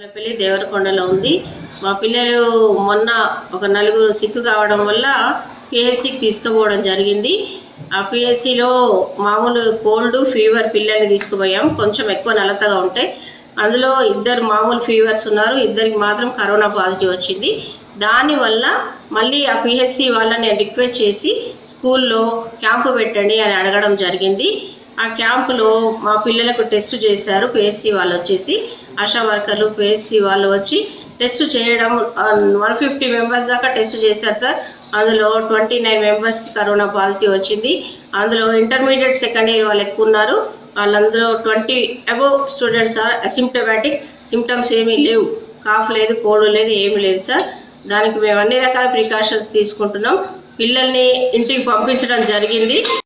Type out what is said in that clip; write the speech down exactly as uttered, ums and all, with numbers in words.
మల్లపల్లి దేవరకొండలో ఉంది. మా పిల్లలు మొన్న ఒక నలుగురు సిక్కు కావడం వల్ల పిహెచ్సికి తీసుకుపోవడం జరిగింది. ఆ పిహెచ్సిలో మామూలు కోల్డ్ ఫీవర్ పిల్లల్ని తీసుకుపోయాం. కొంచెం ఎక్కువ నలతగా ఉంటాయి. అందులో ఇద్దరు మామూలు ఫీవర్స్ ఉన్నారు, ఇద్దరికి మాత్రం కరోనా పాజిటివ్ వచ్చింది. దానివల్ల మళ్ళీ ఆ పిహెచ్సి వాళ్ళని రిక్వెస్ట్ చేసి స్కూల్లో క్యాంపు పెట్టండి అని అడగడం జరిగింది. ఆ క్యాంపులో మా పిల్లలకు టెస్ట్ చేశారు. పిహెచ్సి వాళ్ళు వచ్చేసి ఆశా వర్కర్లు పిహెచ్సి వాళ్ళు వచ్చి టెస్ట్ చేయడం వన్ ఫిఫ్టీ మెంబర్స్ దాకా టెస్ట్ చేశారు సార్. అందులో ట్వంటీ నైన్ మెంబర్స్కి కరోనా పాజిటివ్ వచ్చింది. అందులో ఇంటర్మీడియట్ సెకండ్ ఇయర్ వాళ్ళు ఎక్కువ ఉన్నారు. వాళ్ళందరూ twenty above students are asymptomatic, symptoms ఏమీ లేవు, కాఫ్ లేదు, కోల్డ్ లేదు, ఏమీ లేదు సార్. దానికి మేము అన్ని రకాల ప్రికాషన్స్ తీసుకుంటున్నాం. పిల్లల్ని ఇంటికి పంపించడం జరిగింది.